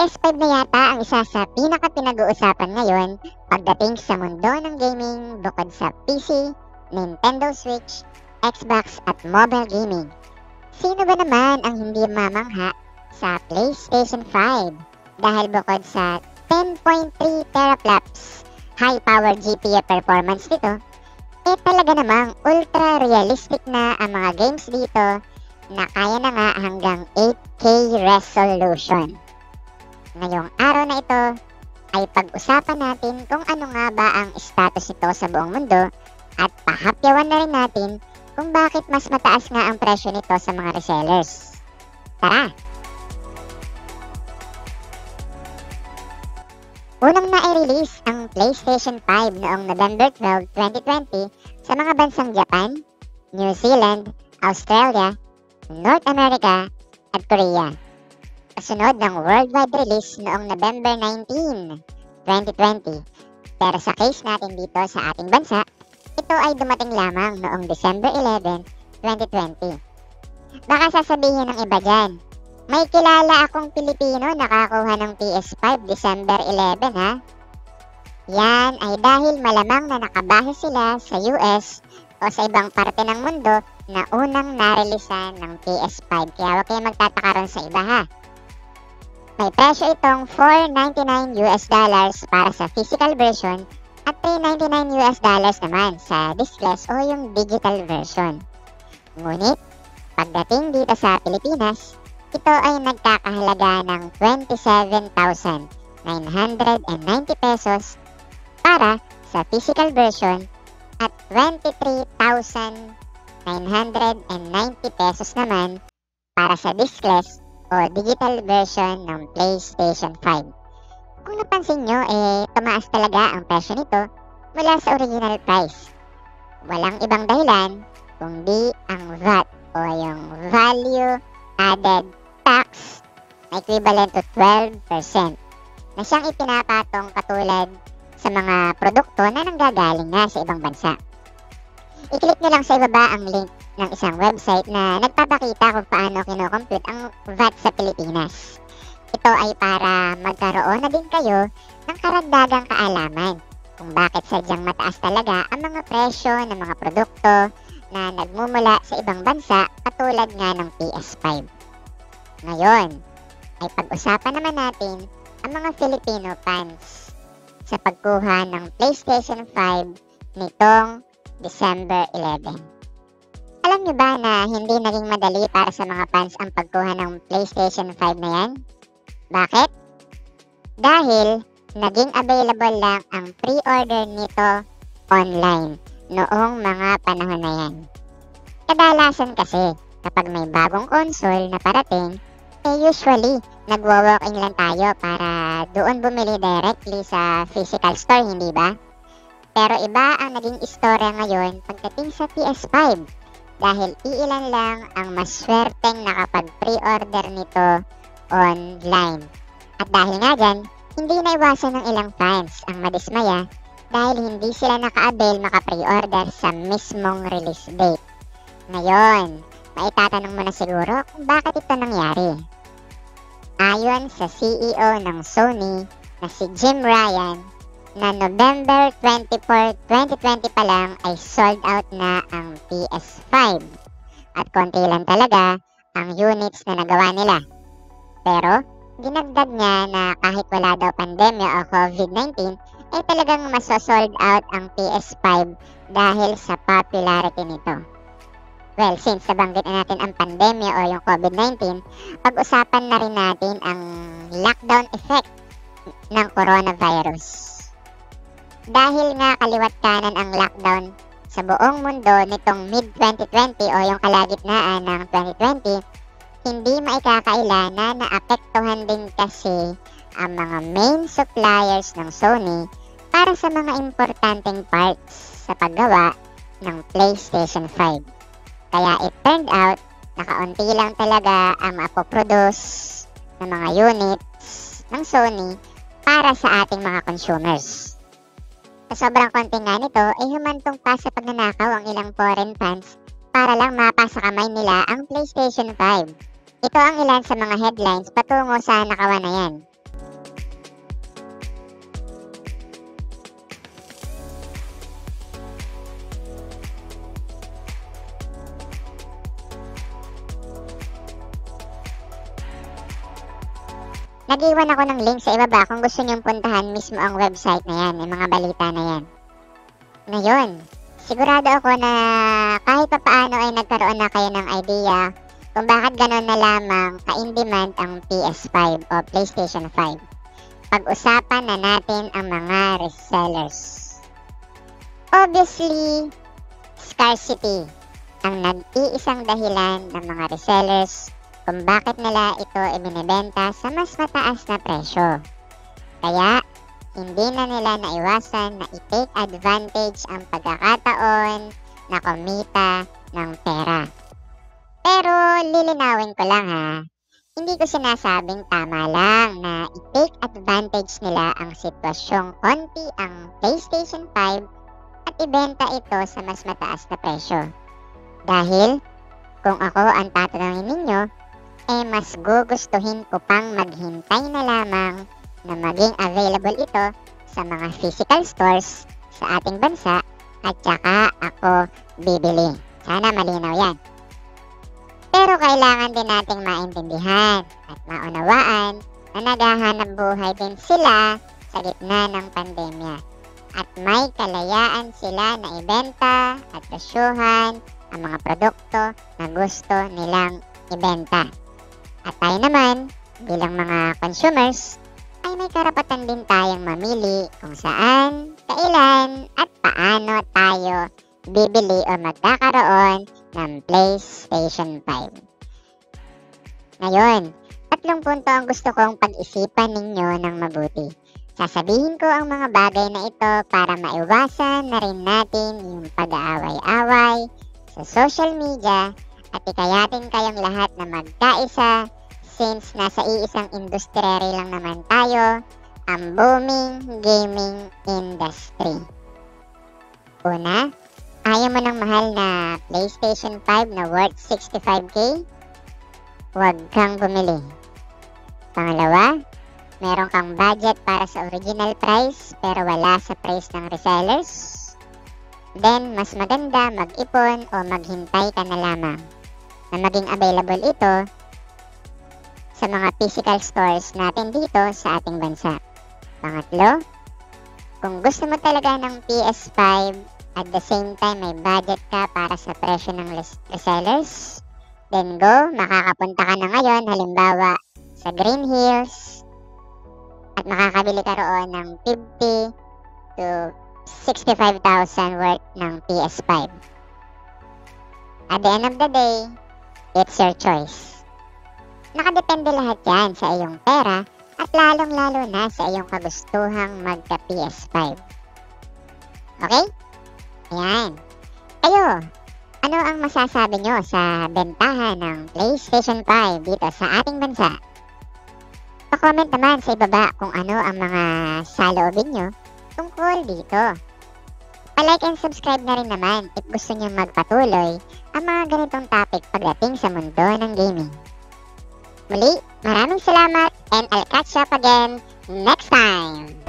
PS5 na yata ang isa sa pinaka-pinag-uusapan ngayon pagdating sa mundo ng gaming bukod sa PC, Nintendo Switch, Xbox at mobile gaming. Sino ba naman ang hindi mamangha sa PlayStation 5 dahil bukod sa 10.3 teraflops high-power GPU performance nito, talaga namang ultra-realistic na ang mga games dito na kaya na nga hanggang 8K resolution. Ngayong araw na ito ay pag-usapan natin kung ano nga ba ang status nito sa buong mundo at pahapyawan na rin natin kung bakit mas mataas nga ang presyo nito sa mga resellers. Tara! Unang na-release ang PlayStation 5 noong November 12, 2020 sa mga bansang Japan, New Zealand, Australia, North America at Korea. Kasunod ng worldwide release noong November 19, 2020. Pero sa case natin dito sa ating bansa, ito ay dumating lamang noong December 11, 2020. Baka sasabihin ng iba dyan, may kilala akong Pilipino nakakuha ng PS5 December 11 ha? Yan ay dahil malamang na nakabase sila sa US o sa ibang parte ng mundo na unang narelisan ng PS5. Kaya huwag kayo magtataka ron sa iba ha. May presyo itong $499 para sa physical version at $399 naman sa diskless o yung digital version. Ngunit, pagdating dito sa Pilipinas, ito ay nagkakahalaga ng 27,990 pesos para sa physical version at 23,990 pesos naman para sa diskless o digital version ng PlayStation 5. Kung napansin nyo, tumaas talaga ang presyo nito mula sa original price. Walang ibang dahilan kundi ang VAT o yung Value Added Tax na equivalent to 12% na siyang ipinapatong katulad sa mga produkto na nanggagaling nga sa ibang bansa. I-click nyo lang sa ibaba ang link ng isang website na nagpapakita kung paano kinocompute ang VAT sa Pilipinas. Ito ay para magkaroon na din kayo ng karagdagang kaalaman kung bakit sadyang mataas talaga ang mga presyo ng mga produkto na nagmumula sa ibang bansa katulad nga ng PS5. Ngayon, ay pag-usapan naman natin ang mga Filipino fans sa pagkuha ng PlayStation 5 nitong December 11. Alam nyo ba na hindi naging madali para sa mga fans ang pagkuha ng PlayStation 5 na yan? Bakit? Dahil naging available lang ang pre-order nito online noong mga panahon na yan. Kadalasan kasi kapag may bagong console na parating, usually nagwo-walk-in lang tayo para doon bumili directly sa physical store, hindi ba? Pero iba ang naging istorya ngayon pagdating sa PS5 dahil iilan lang ang maswerteng nakapag-pre-order nito online. At dahil nga dyan, hindi naiwasan ng ilang fans ang madismaya dahil hindi sila naka-avail maka-pre-order sa mismong release date. Ngayon, maitatanong mo na siguro kung bakit ito nangyari. Ayon sa CEO ng Sony na si Jim Ryan, na November 24, 2020 pa lang ay sold out na ang PS5 at konti lang talaga ang units na nagawa nila. Pero dinagdag niya na kahit wala daw pandemya o COVID-19 ay talagang masosold out ang PS5 dahil sa popularity nito. Well, since nabanggit na natin ang pandemya o yung COVID-19, pag-usapan na rin natin ang lockdown effect ng coronavirus. Dahil nga kaliwat kanan ang lockdown sa buong mundo nitong mid-2020 o yung kalagitnaan ng 2020, hindi maikakaila na naapektuhan din kasi ang mga main suppliers ng Sony para sa mga importanteng parts sa paggawa ng PlayStation 5. Kaya it turned out na kaunti lang talaga ang mapoproduce ng mga units ng Sony para sa ating mga consumers. Sa sobrang konti nga nito ay humantong pa sa pagnanakaw ang ilang foreign fans para lang mapasa kamay nila ang PlayStation 5. Ito ang ilan sa mga headlines patungo sa nakawan na yan. Nag-iwan ako ng link sa ibaba kung gusto nyong puntahan mismo ang website na yan, yung mga balita na yan. Ngayon, sigurado ako na kahit papaano ay nagkaroon na kayo ng idea kung bakit gano'n na lamang ka-in-demand ang PS5 o PlayStation 5. Pag-usapan na natin ang mga resellers. Obviously, scarcity ang nag-iisang dahilan ng mga resellers kung bakit nila ito ibinibenta sa mas mataas na presyo. Kaya, hindi na nila naiwasan na i-take advantage ang pagkakataon na kumita ng pera. Pero lilinawin ko lang ha, hindi ko sinasabing tama lang na i-take advantage nila ang sitwasyong konti ang PlayStation 5 at ibenta ito sa mas mataas na presyo. Dahil kung ako ang tatanungin ninyo, mas gugustuhin ko pang maghintay na lamang na maging available ito sa mga physical stores sa ating bansa at saka ako bibili. Sana malinaw yan. Pero kailangan din nating maintindihan at maunawaan na naghahanap buhay din sila sa gitna ng pandemya. At may kalayaan sila na ibenta at presyuhan ang mga produkto na gusto nilang ibenta. At tayo naman, bilang mga consumers, ay may karapatan din tayong mamili kung saan, kailan, at paano tayo bibili o magkakaroon ng PlayStation 5. Ngayon, 3 punto ang gusto kong pag-isipan ninyo ng mabuti. Sasabihin ko ang mga bagay na ito para maiwasan na rin natin yung pag-aaway-away sa social media at ikayatin kayong lahat na magkaisa since nasa iisang industriyary lang naman tayo, ang booming gaming industry. Una, ayaw mo ng mahal na PlayStation 5 na worth 65k? Huwag kang bumili. Pangalawa, meron kang budget para sa original price pero wala sa price ng resellers? Then, mas maganda mag-ipon o maghintay ka na lamang na maging available ito sa mga physical stores natin dito sa ating bansa. Pangatlo, kung gusto mo talaga ng PS5 at the same time may budget ka para sa presyo ng resellers, then go, makakapunta ka na ngayon halimbawa sa Green Hills at makakabili ka roon ng 50 to 65,000 worth ng PS5. At the end of the day, it's your choice. Nakadepende lahat yan sa iyong pera at lalong-lalo na sa iyong kagustuhang magka-PS5. Okay? Ayan. Kayo, ano ang masasabi nyo sa bentahan ng PlayStation 5 dito sa ating bansa? Pa-comment naman sa ibaba kung ano ang mga saloobin nyo tungkol dito. Pa-like and subscribe na rin naman if gusto nyo magpatuloy ang mga ganitong topic pagdating sa mundo ng gaming. Muli, maraming salamat and I'll catch up again next time!